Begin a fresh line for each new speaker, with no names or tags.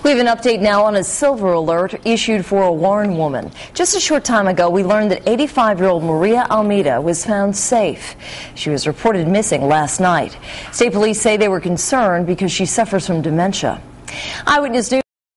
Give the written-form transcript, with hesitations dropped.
We have an update now on a silver alert issued for a Warren woman. Just a short time ago, we learned that 85-year-old Maria Almeida was found safe. She was reported missing last night. State police say they were concerned because she suffers from dementia. Eyewitness News